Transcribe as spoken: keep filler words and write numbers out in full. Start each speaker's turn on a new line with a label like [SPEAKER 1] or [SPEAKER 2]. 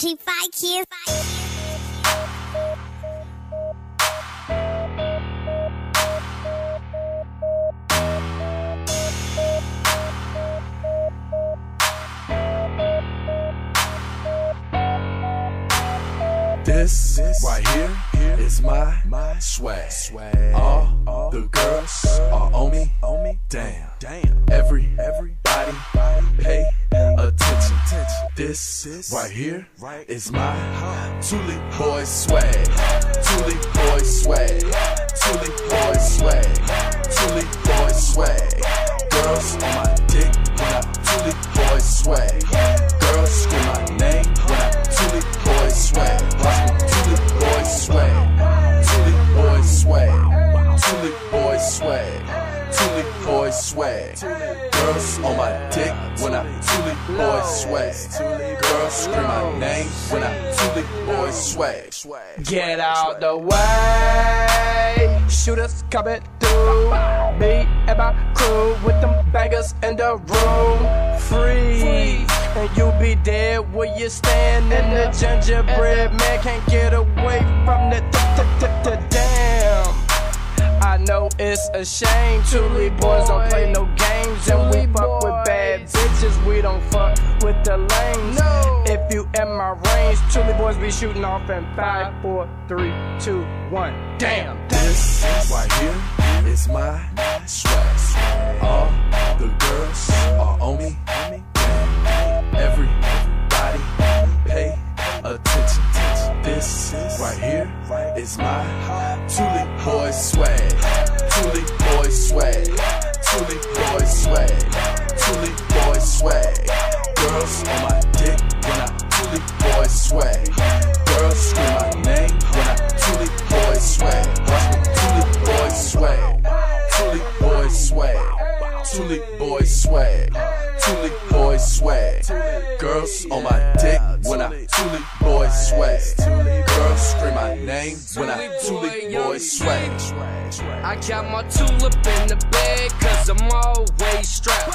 [SPEAKER 1] G five Q.
[SPEAKER 2] This right here is my my swag. All the girls are on me. Damn, damn. Every everybody pay attention. This right here is my Tuli boy swag. Tuli boy swag. Tuli boy swag. Tuli boy swag. Girls on my dick when I Tuli boy swag. Girls scream my name when I Tuli boy swag. Tuli boy swag. Tuli boy swag. Tuli boy swag. Tuli boy swag. Girls on my dick when I Tuli boy swag. Girls scream my name when I Tuli boy swag.
[SPEAKER 3] Get out the way, shooters coming through. Me and my crew with them bangers in the room. Freeze, and you be dead where you stand. And the gingerbread man can't get away from the damn. I know it's a shame, Tuli boys don't play no games. And we fuck with bad bitches, we don't fuck with the lames. If you in my range, Tuli boys be shooting off in five, four, three, two, one. Damn.
[SPEAKER 2] This right here is my swag. All the girls are on me. Everybody pay attention. This right here is my Tuli boy swag. Tuli boy swag. Tuli boy swag. Tuli boy swag. Girls on my dick when I Tuli boy swag. Girls scream my name when I Tuli boy swag. Tuli boy swag. Tuli boy swag. Tuli boy swag. Tuli boy swag. Girls on my dick when I Tuli boy swag. Girls scream my name when I Tuli boy swag.
[SPEAKER 3] I got my tulip in the bag cause I'm always strapped.